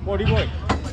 Body boy.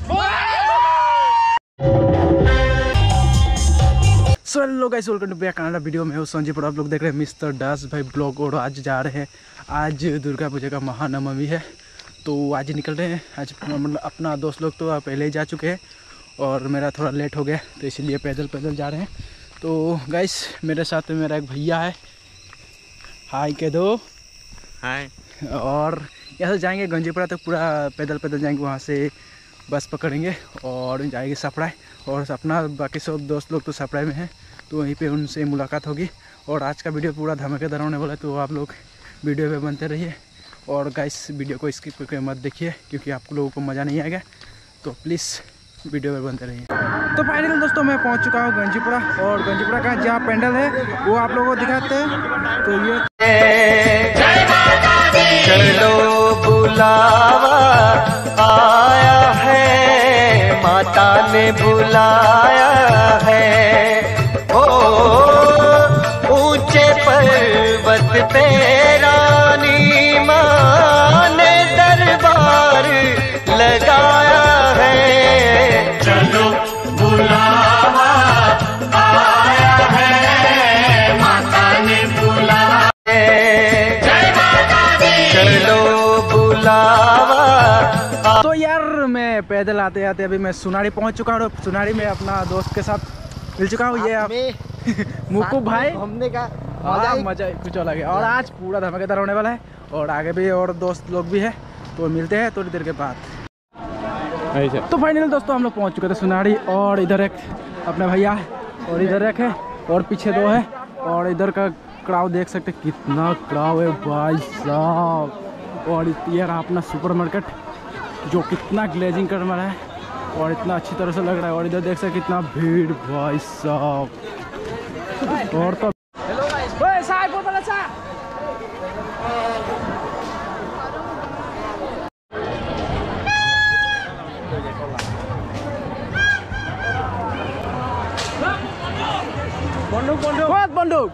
So hello guys, welcome to back Canada video में हूँ संजीव और आप लोग देख रहे हैं मिस्टर दास भाई ब्लॉग। और आज जा रहे हैं, आज दुर्गा पूजा का महानवमी है तो आज निकल रहे हैं। आज मतलब अपना दोस्त लोग तो पहले ही जा चुके हैं और मेरा थोड़ा लेट हो गया तो इसलिए पैदल जा रहे हैं। तो गाइस मेरे साथ में मेरा एक भैया है, हाय कह दो। हाय। और यहाँ से जाएंगे गंजीपुरा तक, पूरा पैदल जाएंगे, वहाँ से बस पकड़ेंगे और जाएंगे सपड़ाई। और अपना बाकी सब दोस्त लोग तो सपड़ाई में हैं तो वहीं पे उनसे मुलाकात होगी। और आज का वीडियो पूरा धमाकेदार होने वाला है तो आप लोग वीडियो पे बनते रहिए। और गाइस वीडियो को स्किप करके मत देखिए क्योंकि आप लोगों को मज़ा नहीं आएगा, तो प्लीज़ वीडियो पे बनते रहिए। तो फाइनल दोस्तों मैं पहुंच चुका हूं गंजीपुरा, और गंजीपुरा का जहाँ पेंडल है वो आप लोगों को दिखाते हैं। तो ये चलो बुलावा आया है, माता ने बुलाया है। ओ ऊंचे पर्वत पे रानी माँ ने दरबार लगाया है। चलो बुलावा आया है, माता ने बुलाया है। चलो बुलावा। तो यार मैं पैदल आते आते अभी मैं सुनारी पहुंच चुका हूँ। सुनारी में अपना दोस्त के साथ मिल चुका हूँ, ये आप मुकुब भाई। घूमने का मजा कुछ अलग है। और आज पूरा धमाकेदार होने वाला है और आगे भी और दोस्त लोग भी है, तो मिलते हैं थोड़ी देर के बाद। तो फाइनली दोस्तों हम लोग पहुंच चुके थे सुनारी, और इधर एक अपने भैया है और इधर एक है और पीछे दो है। और इधर का क्राउड देख सकते कितना क्राउड है भाई साहब। और ये रहा अपना सुपर मार्केट जो कितना ग्लेजिंग कर रहा है और इतना अच्छी तरह से लग रहा है। और इधर देख सकते कितना भीड़ भाई साहब। और तो बंदूक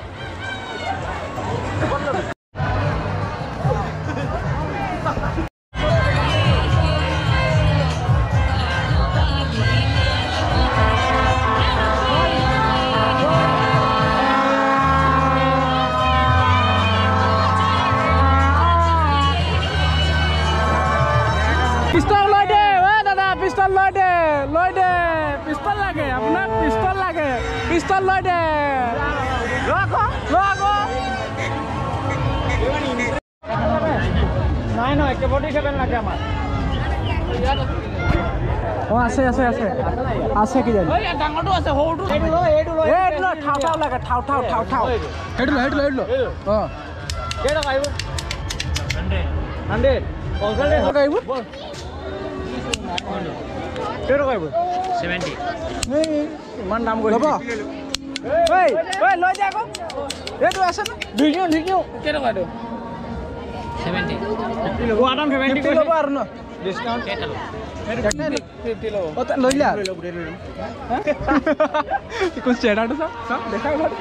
पिस्तौल लय दे दादा, पिस्तौल लय दे पिस्तौल लागे अपना, पिस्तौल लागे, पिस्तौल लय दे নাই নহয় কেবডি খেবেন লাগে আমার। ও আছে আছে আছে আছে কি জানি ওই ডাঙৰটো আছে, সৰুটো এইটো ল ঠাও ঠাও লাগে, ঠাও ঠাও ঠাও ঠাও হেডু ল ও কেটা কাইব 100 পৌছালে কাইব কেটা কাইব 70 এই মান দাম কৰি ল'ব। ওই ওই লৈ যা আকৌ, এইটো আছে না ভিডিও কেটা কাইব 70 वो आदम 70 को ল'ব আৰু ন ডিসকাউন্ট কেটা ল 50 ল ও লৈ লা কোন চেডাটো সব দেখা গল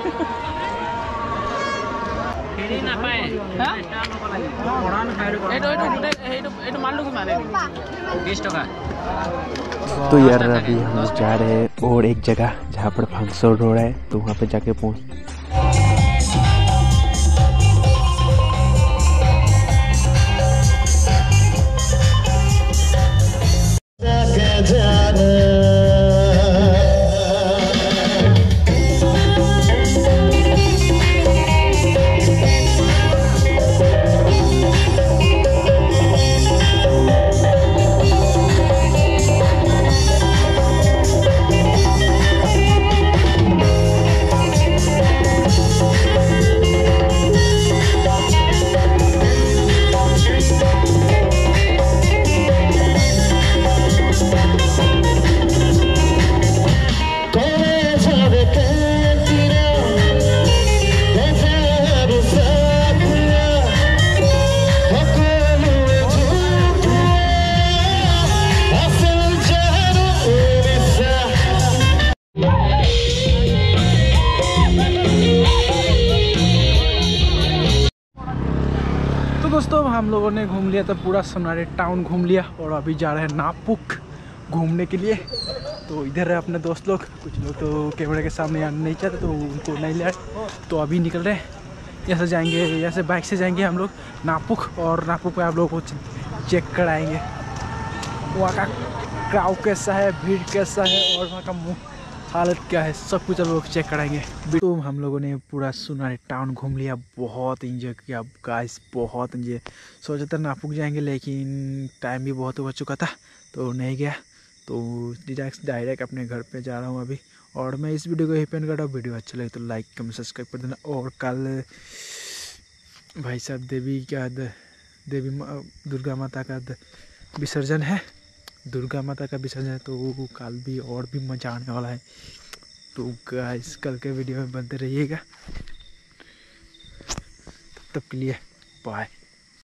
হেৰি না পায় হা পড়ান খাইৰ এইটো মালটো কি মানে 20 টাকা। तो यार अभी हम लोग जा रहे हैं और एक जगह जहाँ पर फंक्शन हो रहा है, तो वहाँ पे जाके पहुँच। हम लोगों ने घूम लिया, तो पूरा सोनारी टाउन घूम लिया और अभी जा रहे हैं नापुक घूमने के लिए। तो इधर है अपने दोस्त लोग, कुछ लोग तो कैमरे के सामने आने नहीं चाहते तो उनको नहीं ले, तो अभी निकल रहे हैं। यहाँ से जाएंगे, यहाँ से बाइक से जाएंगे हम लोग नापुक, और नापुक में आप लोगों को चेक कराएंगे वहाँ का क्राउड कैसा है, भीड़ कैसा है और वहाँ का हालत क्या है, सब कुछ हम लोग चेक कराएंगे। तो हम लोगों ने पूरा सोनारी टाउन घूम लिया, बहुत इंजॉय किया गाइस, बहुत इंजॉय। सोचा था नापुक जाएंगे लेकिन टाइम भी बहुत हो चुका था तो नहीं गया, तो डायरेक्ट अपने घर पे जा रहा हूँ अभी। और मैं इस वीडियो को यहीं पे एंड कर रहा हूँ। वीडियो अच्छा लगे तो लाइक कमेंट सब्सक्राइब कर देना। और कल भाई साहब देवी दुर्गा माता का विसर्जन है, दुर्गा माता का विसर्जन है, तो कल भी और भी मजा आने वाला है। तो गाइस कल के वीडियो में बनते रहिएगा, तब तक के लिए बाय।